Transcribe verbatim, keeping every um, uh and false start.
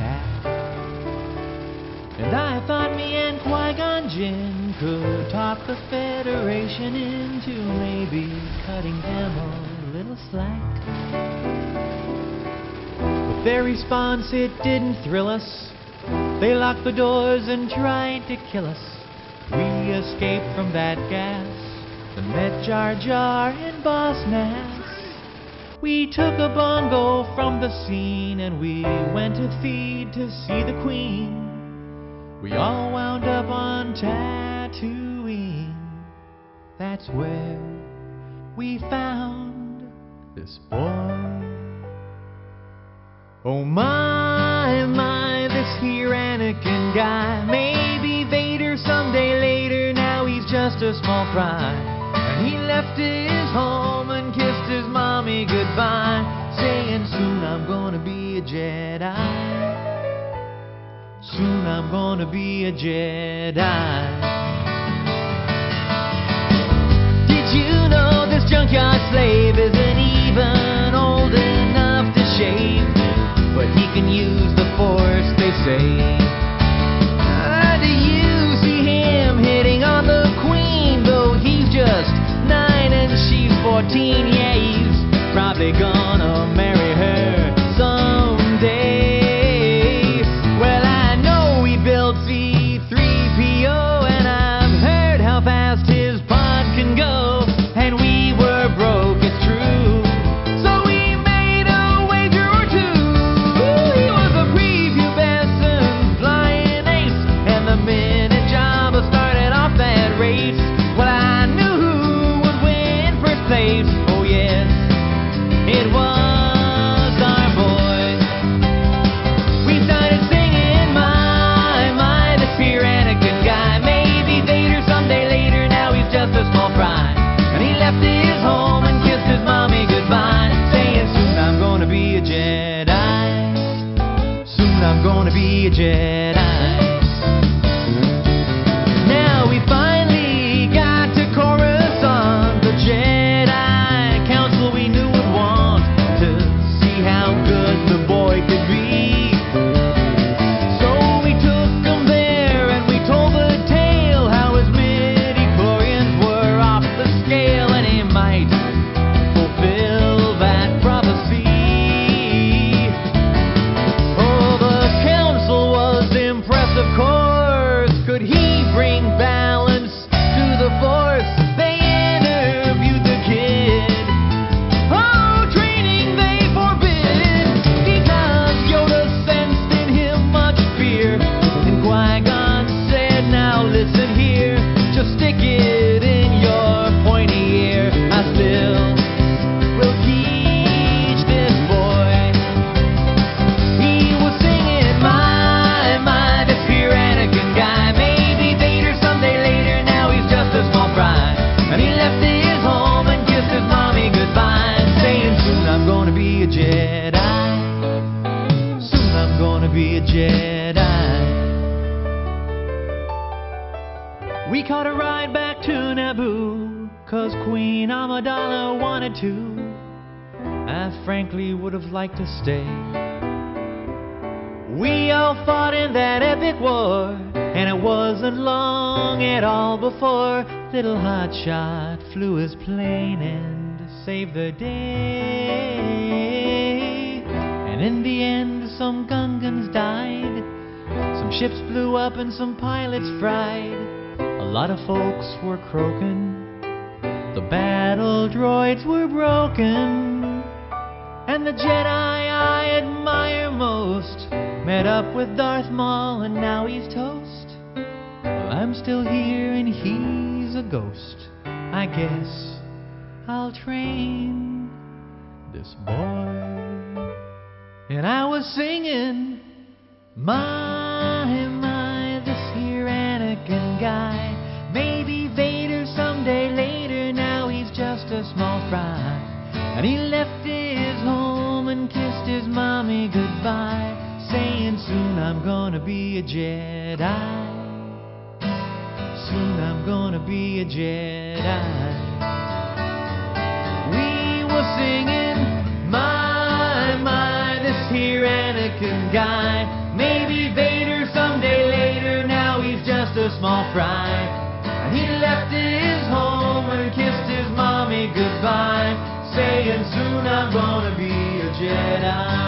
back. And I thought me and Qui-Gon Jinn could talk the Federation into maybe cutting them a little slack. With their response, it didn't thrill us. They locked the doors and tried to kill us. We escaped from that gas and met Jar Jar and Boss Nass. We took a bongo from the scene and we went to feed to see the Queen. We all wound up on Tatooine. That's where we found this boy. Oh my, my, this here Anakin guy. Maybe Vader someday later, now he's just a small fry. And he left his home and kissed his mommy goodbye, saying soon I'm gonna be a Jedi. Soon I'm gonna be a Jedi. Did you know this junkyard slave isn't even old enough to shave? But he can use the Force, they say. Uh, do you see him hitting on the Queen? Though he's just nine and she's fourteen. Yeah, he's probably gonna marry her someday. Well, I know he built C three P O, and I've heard how fast his pod can go. And we were broke, it's true. So we made a wager or two. He was a prepubescent flying ace, and the minute Jabba started off that race, well, I knew who would win first place. Oh yes, it was our boy. We started singing, my, my, this here Anakin guy. Maybe Vader someday later, now he's just a small fry. And he left his home and kissed his mommy goodbye, saying soon I'm gonna be a Jedi. Soon I'm gonna be a Jedi. Now we finally got to Coruscant, the Jedi Council we knew would want to see how good the boy could be. So we took him there and we told the tale how his midi-chlorians were off the scale, and he might fulfill that prophecy. Oh, the council was impressed, of course. Could he bring balance to the Force? They interviewed the kid. Oh, training they forbid, because Yoda sensed in him much fear. And Qui-Gon said, now listen here, just stick it in your pointy ear. I still will teach this boy. He was singing, my, my, this here Anakin guy. Maybe Vader someday later, now he's just a small fry. And he left his home and kissed his mommy goodbye, saying soon I'm gonna be a Jedi. Soon I'm gonna be a Jedi. We caught a ride back to Naboo, cause Queen Amidala wanted to. I frankly would have liked to stay. We all fought in that epic war, and it wasn't long at all before little Hotshot flew his plane and saved the day. And in the end, some Gungans died, some ships blew up and some pilots fried. A lot of folks were croaking, the battle droids were broken, and the Jedi I admire most met up with Darth Maul and now he's toast. Well, I'm still here and he's a ghost. I guess I'll train this boy. And I was singing, my, my, this here Anakin guy. Maybe Vader someday later, now he's just a small fry. And he left his home and kissed his mommy goodbye, saying soon I'm gonna be a Jedi. Soon I'm gonna be a Jedi. We were singing, my, my, this here Anakin guy. small fry. And he left his home and kissed his mommy goodbye, saying soon I'm gonna be a Jedi.